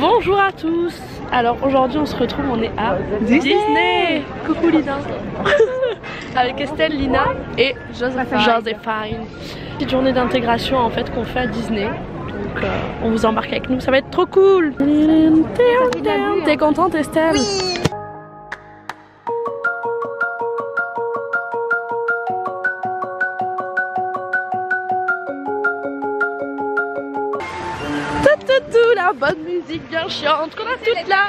Bonjour à tous. Alors aujourd'hui on se retrouve, on est à Disney. Coucou Lina. Avec Estelle, Lina et Joséphine. Petite journée d'intégration en fait qu'on fait à Disney. Donc on vous embarque avec nous, ça va être trop cool. T'es contente Estelle? Oui. Tout la bonne musique bien chiante qu'on a toute là.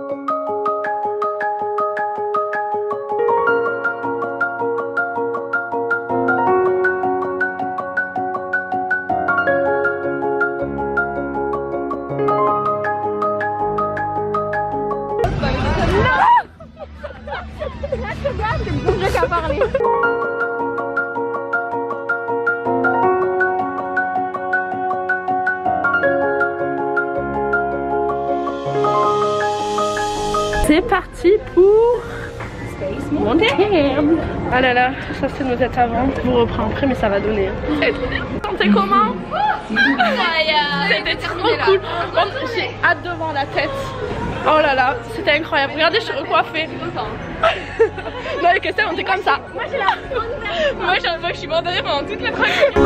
C'est parti pour Montréal. Ah là là, ça c'est nos têtes avant. Je vous reprends après mais ça va donner. C'était comment? C'était trop cool. J'ai hâte de voir la tête. Oh là là, c'était incroyable. Regardez, je suis recoiffée. Non avec Estelle on était comme ça. Moi j'ai la... Moi je suis bandonnée pendant toute la traque.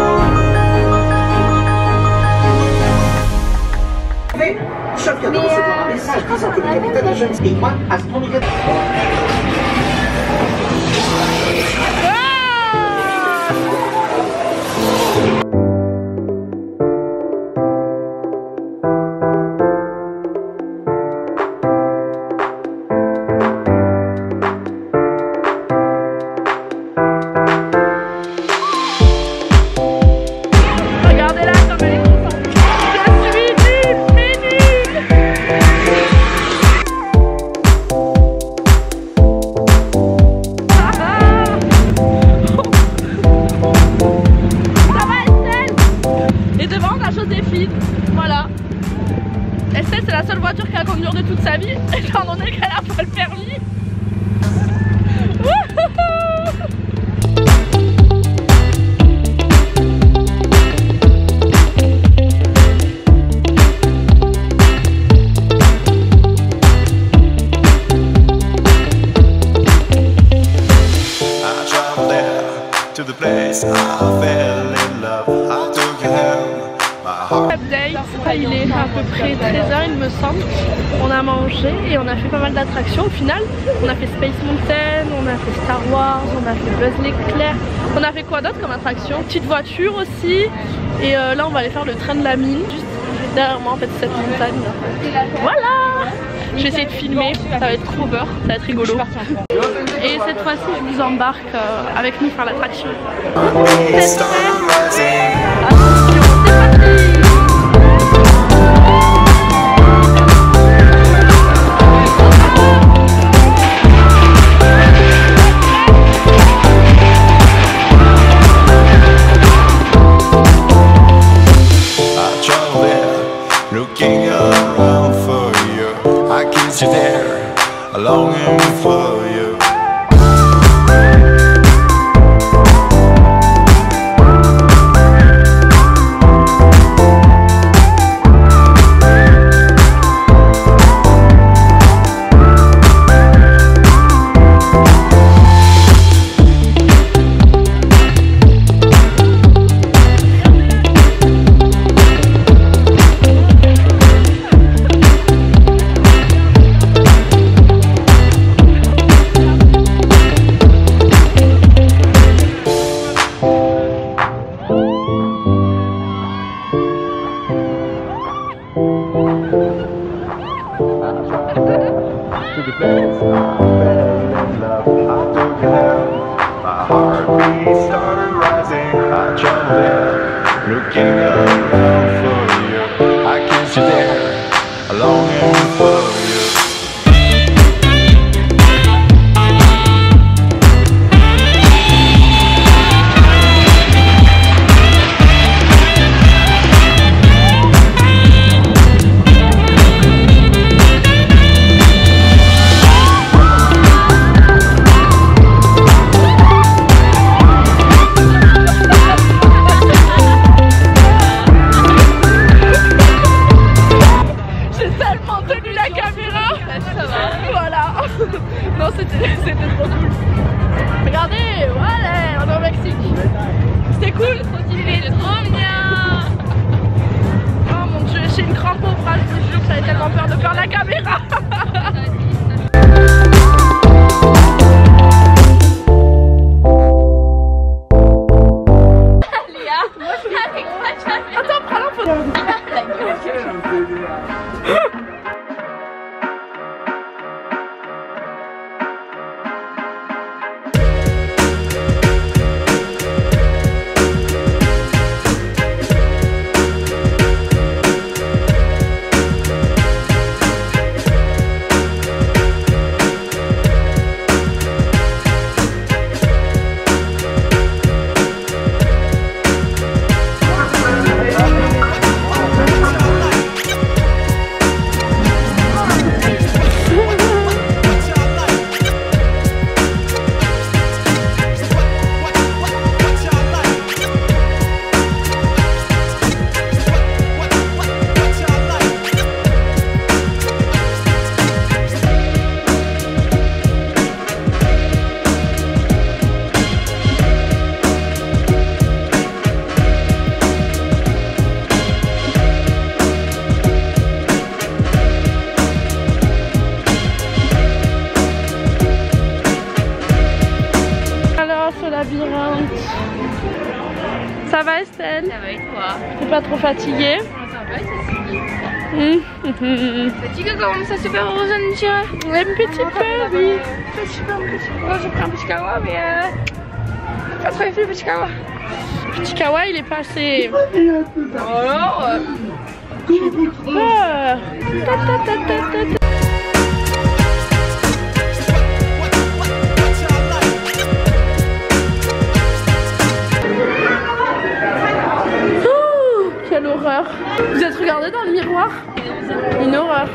Chef vient de recevoir un message disant que le capitaine a jeune Speakman a son Voilà. Estelle c'est la seule voiture qu'elle a conduire de toute sa vie, étant donné qu'elle a pas le permis. Il est à peu près 13h il me semble. On a mangé et on a fait pas mal d'attractions. Au final on a fait Space Mountain, on a fait Star Wars, on a fait Buzz l'éclair. On a fait quoi d'autre comme attraction? Petite voiture aussi. Et là on va aller faire le train de la mine. Juste derrière moi en fait cette montagne. Voilà. Je vais essayer de filmer, ça va être trop beurre, ça va être rigolo. Et cette fois-ci je vous embarque avec nous faire l'attraction. Longing for you. Looking around for you, I can't sit there, longing for you. C'est trop bien. Oh mon dieu, j'ai une crampe au bras, je vous jure, j'avais tellement peur de perdre la caméra. Attends, prends la photo. Ça va Estelle? Ça va et toi? T'es pas trop fatiguée? Ça va, c'est fatiguée, comment ça super heureuse de tirer? Un petit peu, oui. J'ai pris un petit kawa, mais pas trop effet le petit kawa. Petit kawa il est passé. Alors Peur. Quelle horreur! Vous êtes regardé dans le miroir? Une horreur!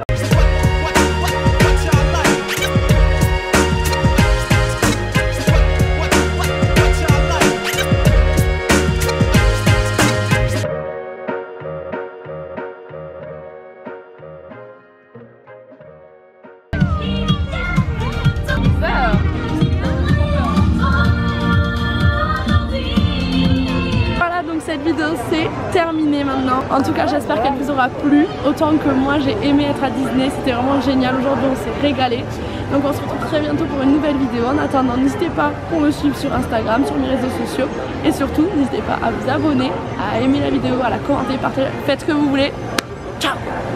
Cette vidéo c'est terminé maintenant. En tout cas j'espère qu'elle vous aura plu autant que moi j'ai aimé être à Disney. C'était vraiment génial. Aujourd'hui on s'est régalé. Donc on se retrouve très bientôt pour une nouvelle vidéo. En attendant n'hésitez pas pour me suivre sur Instagram, sur mes réseaux sociaux. Et surtout n'hésitez pas à vous abonner, à aimer la vidéo, à la commenter, partager. Faites ce que vous voulez. Ciao.